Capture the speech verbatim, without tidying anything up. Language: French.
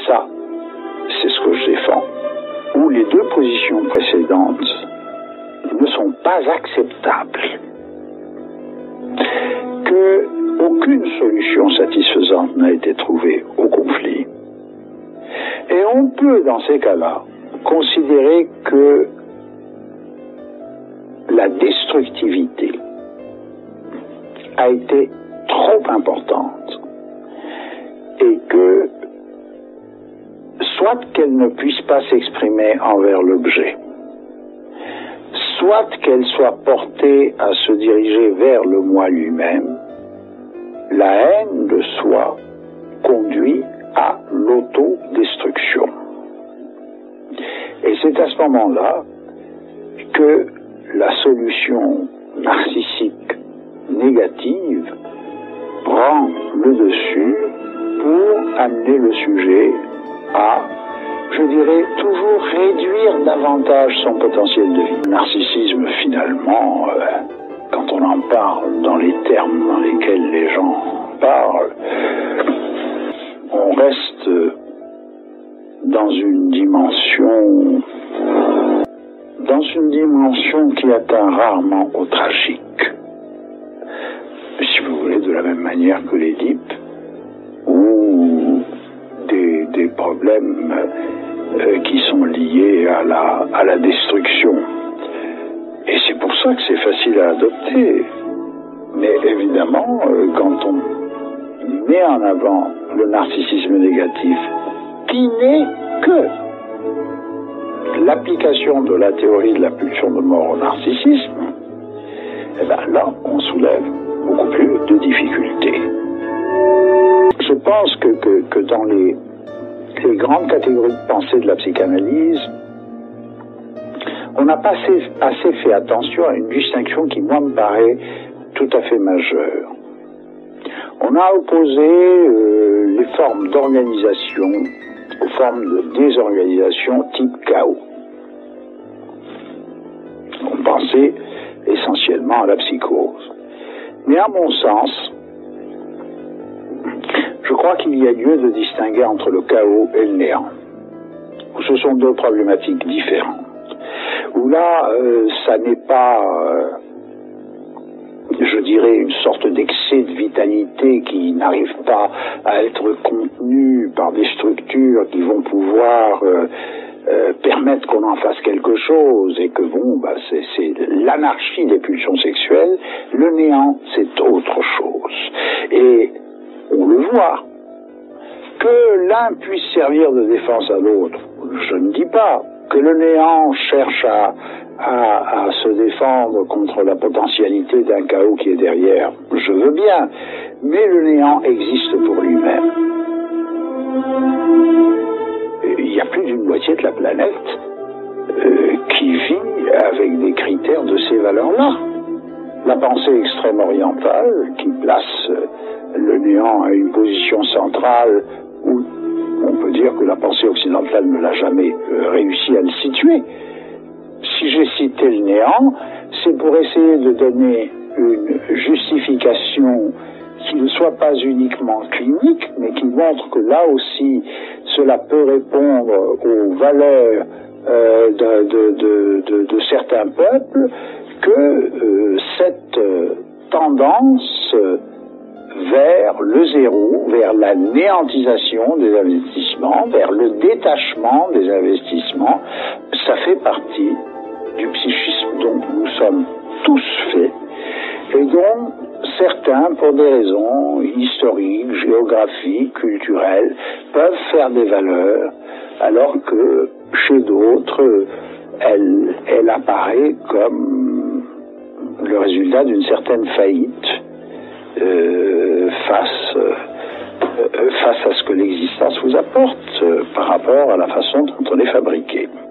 ça, c'est ce que je défends, où les deux positions précédentes ne sont pas acceptables. Que aucune solution satisfaisante n'a été trouvée au conflit. Et on peut, dans ces cas-là, considérer que la destructivité a été trop importante et que soit qu'elle ne puisse pas s'exprimer envers l'objet, soit qu'elle soit portée à se diriger vers le moi lui-même, la haine de soi conduit à l'autodestruction. Et c'est à ce moment-là que la solution narcissique négative prend le dessus pour amener le sujet à, je dirais, toujours réduire davantage son potentiel de vie. Le narcissisme, finalement, euh, quand on en parle dans les termes dans lesquels les gens parlent, on reste dans une dimension, dans une dimension qui atteint rarement au tragique. Si vous voulez, de la même manière que l'Édipe, ou des, des problèmes euh, qui sont liés à la, à la destruction. Et c'est pour ça que c'est facile à adopter. Mais évidemment, euh, quand on met en avant le narcissisme négatif, qui n'est que l'application de la théorie de la pulsion de mort au narcissisme, eh bien là, on soulève beaucoup plus de difficultés. Je pense que, que, que dans les, les grandes catégories de pensée de la psychanalyse, on n'a pas assez, assez fait attention à une distinction qui, moi, me paraît tout à fait majeure. On a opposé euh, les formes d'organisation aux formes de désorganisation type chaos. On pensait essentiellement à la psychose. Mais à mon sens, je crois qu'il y a lieu de distinguer entre le chaos et le néant. Ce sont deux problématiques différentes. Où là, euh, ça n'est pas, euh, je dirais, une sorte d'excès de vitalité qui n'arrive pas à être contenu par des structures qui vont pouvoir euh, euh, permettre qu'on en fasse quelque chose et que bon, bah, c'est, c'est l'anarchie des pulsions sexuelles. Le néant, c'est autre chose. Et on le voit. Que l'un puisse servir de défense à l'autre, je ne dis pas. Que le néant cherche à, à, à se défendre contre la potentialité d'un chaos qui est derrière, je veux bien, mais le néant existe pour lui-même. Il y a plus d'une moitié de la planète euh, qui vit avec des critères de ces valeurs-là. La pensée extrême orientale, qui place le néant à une position centrale où on peut dire que la pensée occidentale ne l'a jamais euh, réussi à le situer. Si j'ai cité le néant, c'est pour essayer de donner une justification qui ne soit pas uniquement clinique, mais qui montre que là aussi, cela peut répondre aux valeurs euh, de, de, de, de, de certains peuples, que euh, cette euh, tendance euh, vers le zéro, vers la néantisation des investissements, vers le détachement des investissements, ça fait partie du psychisme dont nous sommes tous faits. Et donc, certains, pour des raisons historiques, géographiques, culturelles, peuvent faire des valeurs, alors que chez d'autres, elle, elle apparaît comme le résultat d'une certaine faillite euh, face, euh, face à ce que l'existence vous apporte euh, par rapport à la façon dont on est fabriqué.